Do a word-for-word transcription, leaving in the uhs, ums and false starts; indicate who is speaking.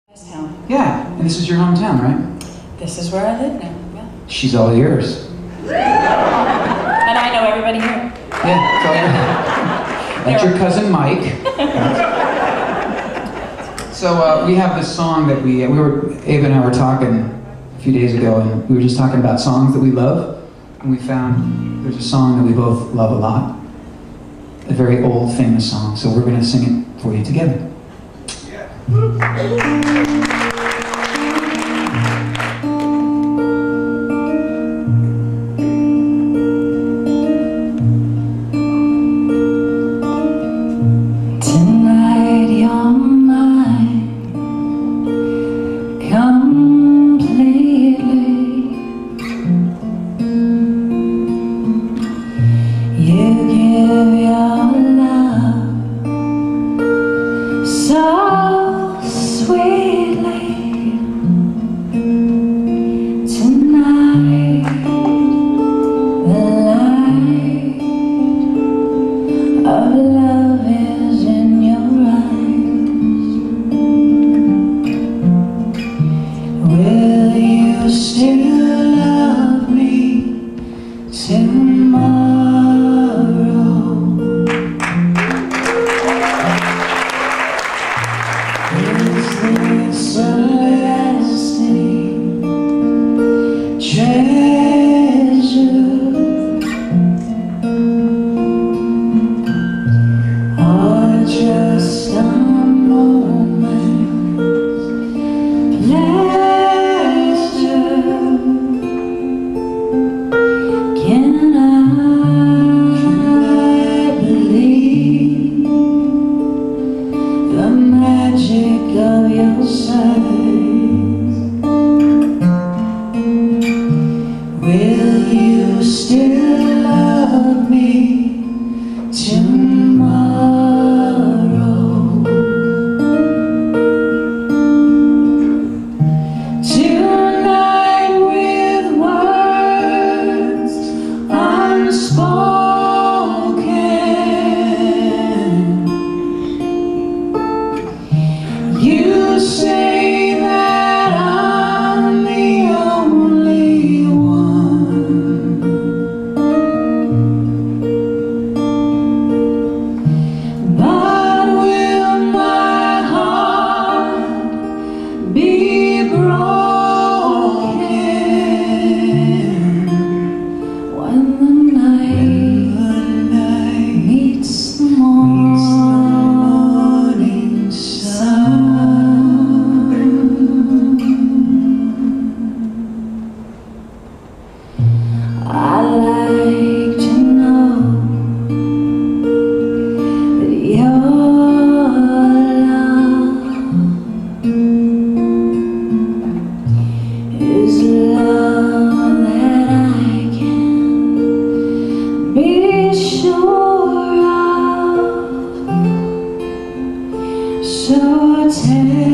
Speaker 1: This town.
Speaker 2: Yeah, and this is your hometown, right?
Speaker 1: This is where I live now, yeah.
Speaker 2: She's all yours.
Speaker 1: And I know everybody here.
Speaker 2: Yeah, it's all yours. That's your cousin Mike. So uh, we have this song that we, we were, Abe and I were talking a few days ago, and we were just talking about songs that we love, and we found there's a song that we both love a lot, a very old, famous song, so we're going to sing it for you together.
Speaker 1: Tonight you're mine completely. You give your love so sweetly. Tonight the light of love is in your eyes. Will you still love me tomorrow? Is this a lasting treasure, or just a moment's pleasure? Can I believe the magic of your sight? Will you still love me tomorrow? Tonight with words unspoken, you say that I'm the only one, but will my heart be broken when the night meets the morning sun? I like to know that your love is love that I can be sure of. So tell